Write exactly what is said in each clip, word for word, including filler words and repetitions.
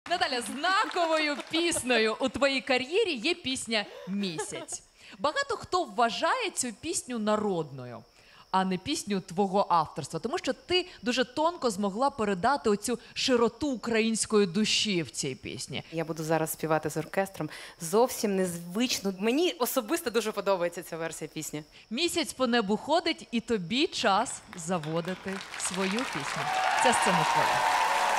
Наталя, знаковою піснею у твоїй кар'єрі є пісня «Місяць». Багато хто вважає цю пісню народною, а не пісню твого авторства. Тому що ти дуже тонко змогла передати оцю широту української душі в цій пісні. Я буду зараз співати з оркестром. Зовсім незвично. Мені особисто дуже подобається ця версія пісні. «Місяць по небу ходить» і тобі час заводити свою пісню. Ця сцена твоя.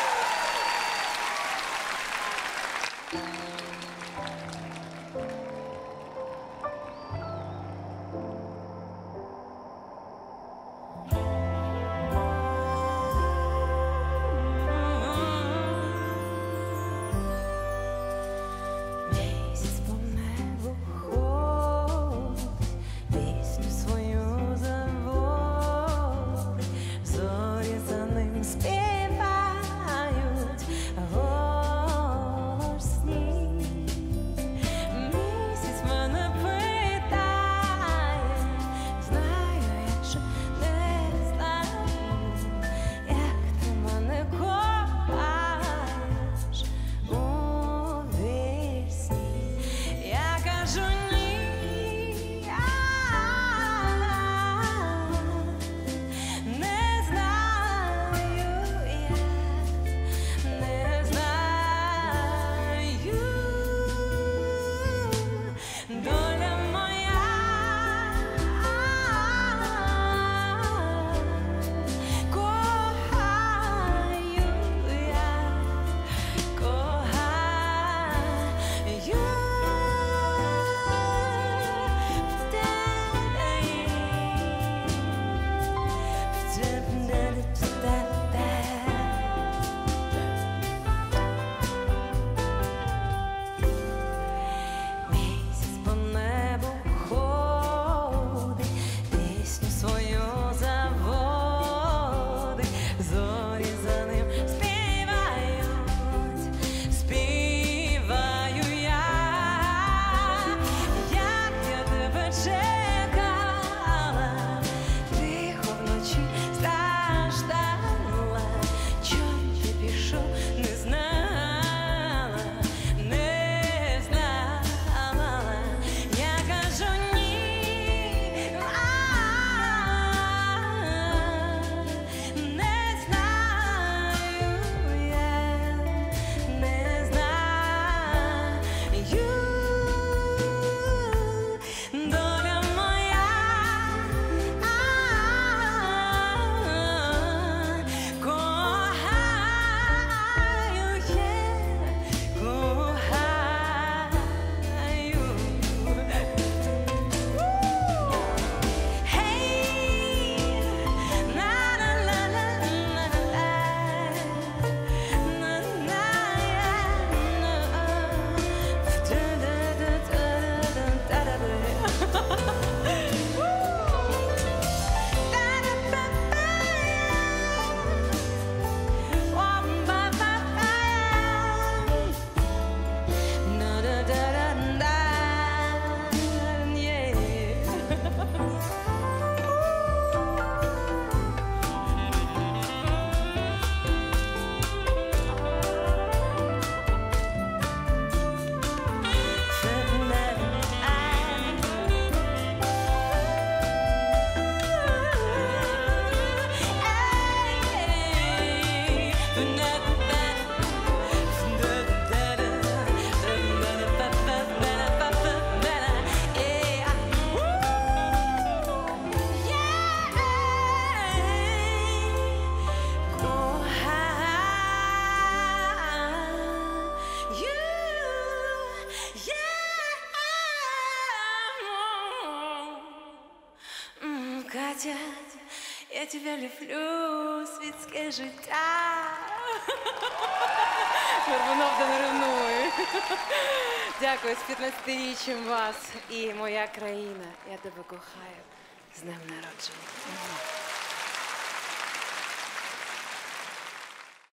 Катя, я тебя люблю, світське життя. Горбунов да не ревнуй. Дякую, з п'ятнадцятиріччям вас і моя країна. Я тебе кохаю. З днем народження.